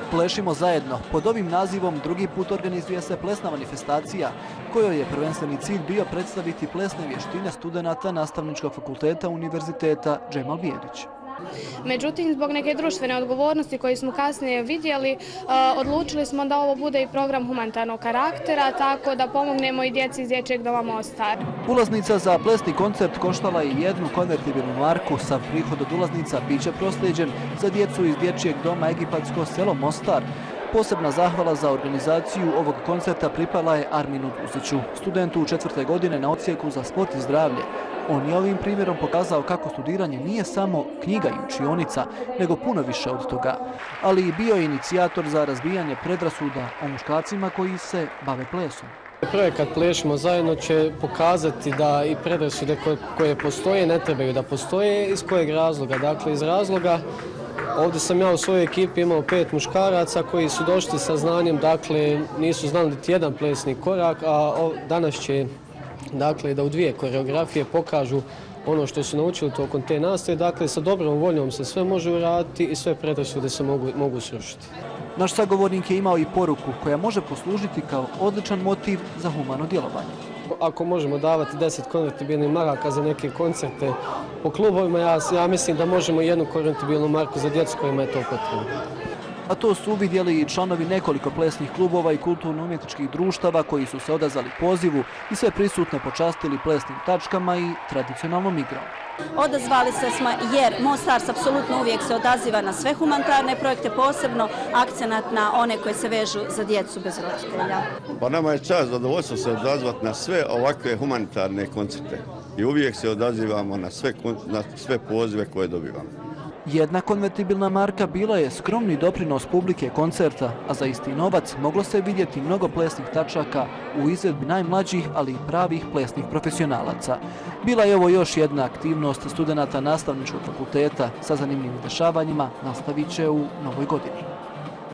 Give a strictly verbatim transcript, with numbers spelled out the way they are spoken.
Plešimo zajedno. Pod ovim nazivom drugi put organizuje se plesna manifestacija, kojoj je prvenstveni cilj bio predstaviti plesne vještine studenata Nastavničkog fakulteta Univerziteta Džemal Bijelić. Međutim, zbog neke društvene odgovornosti koju smo kasnije vidjeli, odlučili smo da ovo bude i program humanitarnog karaktera, tako da pomognemo i djeci iz Dječjeg doma Mostar. Ulaznica za plesni koncert koštala je jednu konvertibilnu marku. Sav prihod od ulaznica biće proslijeđen za djecu iz Dječjeg doma Egipatsko selo Mostar. Posebna zahvala za organizaciju ovog koncerta pripala je Arminu Duziću, studentu četvrte godine na odsjeku za sport i zdravlje. On je ovim primjerom pokazao kako studiranje nije samo knjiga i učionica, nego puno više od toga, ali i bio je inicijator za razbijanje predrasuda o muškarcima koji se bave plesom. Projekat Plešimo zajedno će pokazati da i predrasude koje postoje ne trebaju da postoje. Iz kojeg razloga? Dakle, iz razloga ovdje sam ja u svojoj ekipi imao pet muškaraca koji su došli sa znanjem, dakle nisu znali niti jedan plesni korak, a danas će dakle da u dvije koreografije pokažu ono što su naučili tokom te nastave. Dakle, sa dobrom voljom se sve može uraditi i sve predrasude se mogu, mogu srušiti. Naš sagovornik je imao i poruku koja može poslužiti kao odličan motiv za humano djelovanje. Ako možemo davati deset konvertibilnih maraka za neke koncerte po klubovima, ja, ja mislim da možemo jednu konvertibilnu marku za djecu kojima je to potrebno. A to su uvidjeli i članovi nekoliko plesnih klubova i kulturno-umjetničkih društava koji su se odazvali pozivu i sve prisutne počastili plesnim tačkama i tradicionalnom igrom. Odazvali se smo jer Mostars apsolutno uvijek se odaziva na sve humanitarne projekte, posebno akcenat na one koje se vežu za djecu bez roditelja. Pa nama je čast, zadovoljstvo se odazvati na sve ovakve humanitarne koncerte i uvijek se odazivamo na sve, na sve pozive koje dobivamo. Jedna konvertibilna marka bila je skromni doprinos publike koncerta, a za isti novac moglo se vidjeti mnogo plesnih tačaka u izvedbi najmlađih, ali i pravih plesnih profesionalaca. Bila je ovo još jedna aktivnost studenata Nastavničkog fakulteta. Sa zanimljivim dešavanjima nastavit će u novoj godini.